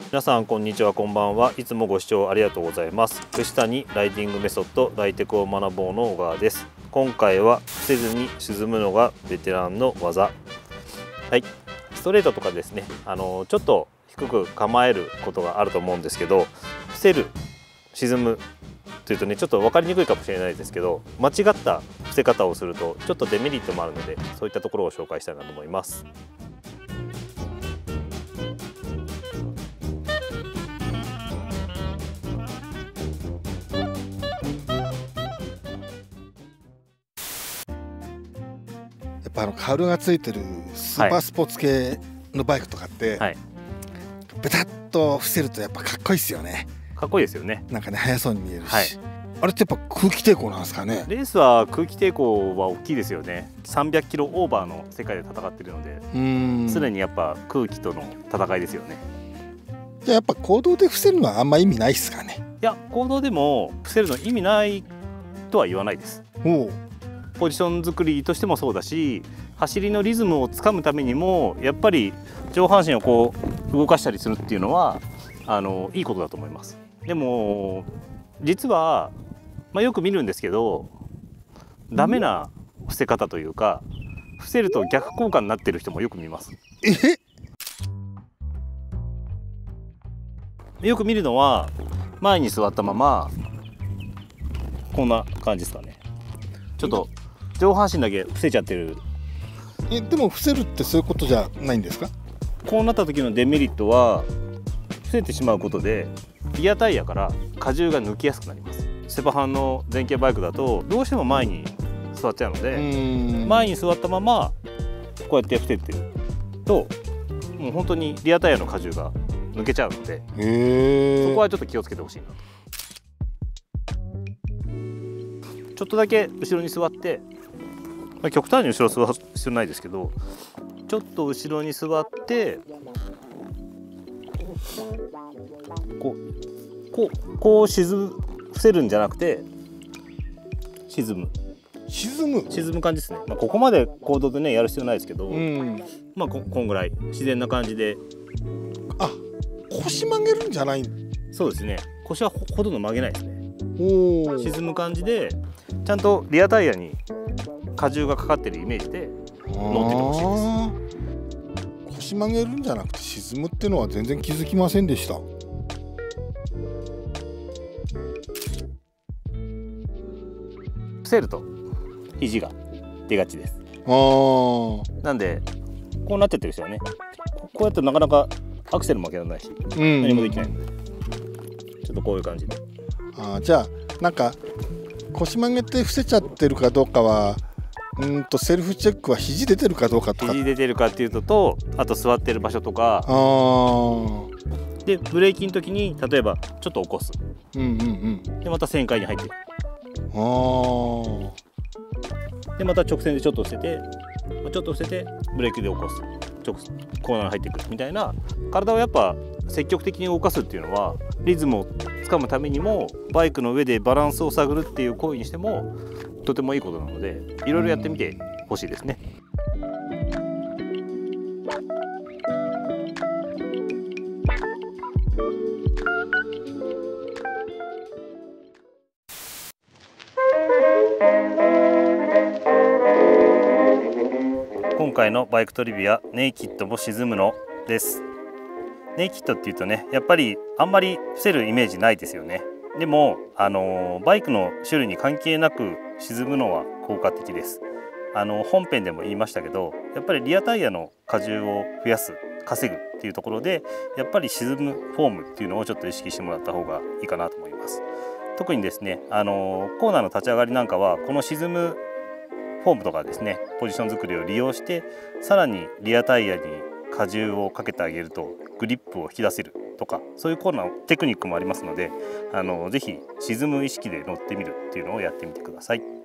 皆さんこんにちは、こんばんは。いつもご視聴ありがとうございます。串谷ライディングメソッドライテクを学ぼうの小川です。今回は伏せずに沈むのがベテランの技。はい、ストレートとかですね、ちょっと低く構えることがあると思うんですけど、伏せる、沈むというとね、ちょっと分かりにくいかもしれないですけど、間違った伏せ方をするとちょっとデメリットもあるので、そういったところを紹介したいなと思います。 やっぱカウルがついてるスーパースポーツ系のバイクとかって、はい、ベタッと伏せるとやっぱかっこいいですよね。 かっこいいですよね。 なんかね、速そうに見えるし、 はい、 あれってやっぱ空気抵抗なんですかね。 レースは空気抵抗は大きいですよね。300キロオーバーの世界で戦っているので、常にやっぱ空気との戦いですよね。 じゃあやっぱ公道で伏せるのはあんま意味ないですかね。 いや、公道でも伏せるの意味ないとは言わないです。ポジション作りとしてもそうだし、走りのリズムをつかむためにもやっぱり上半身をこう動かしたりするっていうのはいいことだと思います。でも実は、よく見るんですけど、ダメな伏せ方というか、伏せると逆効果になってる人もよく見ます。よく見るのは前に座ったままこんな感じですかね。ちょっと上半身だけ伏せちゃってる。 でも伏せるってそういうことじゃないんですか？ こうなった時のデメリットは、伏せてしまうことでリアタイヤから荷重が抜きやすくなります。セパハンの前傾バイクだとどうしても前に座っちゃうので、前に座ったままこうやって伏せてると、もう本当にリアタイヤの荷重が抜けちゃうので、そこはちょっと気をつけてほしいなと。ちょっとだけ後ろに座って、極端に後ろ座る必要ないですけど、ちょっと後ろに座ってこう伏せるんじゃなくて沈む感じですね。ここまで行動でねやる必要ないですけど、こんぐらい自然な感じで。 腰曲げるんじゃない？ そうですね、腰はほとんど曲げないですね。沈む感じで、ちゃんとリアタイヤに荷重がかかってるイメージで乗っててほしいです。 腰曲げるんじゃなくて沈むっていうのは全然気づきませんでした。 伏せると肘が出がちです。なんでこうなっちゃってる人はね、こうやってなかなかアクセルも上げられないし、何もできないので、ちょっとこういう感じで。 じゃあなんか腰曲げて伏せちゃってるかどうかは、セルフチェックは肘出てるかどうかとか。 肘出てるかっていうのと、あと座ってる場所とかで、ブレーキの時に例えばちょっと起こす、でまた旋回に入っていく、でまた直線でちょっと伏せて、ブレーキで起こす、コーナーに入っていくみたいな。体をやっぱ積極的に動かすっていうのは、リズムをつかむためにもバイクの上でバランスを探るっていう行為にしてもとてもいいことなので、いろいろやってみてほしいですね。今回のバイクトリビア、ネイキッドも沈むのです。ネイキッドっていうとね、やっぱりあんまり伏せるイメージないですよね。でもバイクの種類に関係なく沈むのは効果的です。本編でも言いましたけど、やっぱりリアタイヤの荷重を増やす、稼ぐっていうところで、やっぱり沈むフォームっていうのをちょっと意識してもらった方がいいかなと思います。特にですね、コーナーの立ち上がりなんかは、この沈むフォームとかですね、ポジション作りを利用して、さらにリアタイヤに荷重をかけてあげるとグリップを引き出せるとか、そういうコーナーテクニックもありますので、ぜひ沈む意識で乗ってみるっていうのをやってみてください。